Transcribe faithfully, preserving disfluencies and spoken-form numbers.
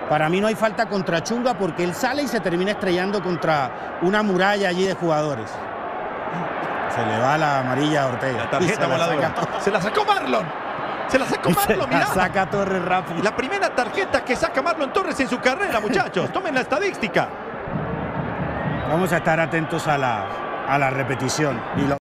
Para mí no hay falta contra Chunga porque él sale y se termina estrellando contra una muralla allí de jugadores. Se le va la amarilla a Ortega. La tarjeta voladora. Se la sacó Marlon. Se la sacó Marlon, mirá. La saca Torres rápido. La primera tarjeta que saca Marlon Torres en su carrera, muchachos. Tomen la estadística. Vamos a estar atentos a la, a la repetición. Y lo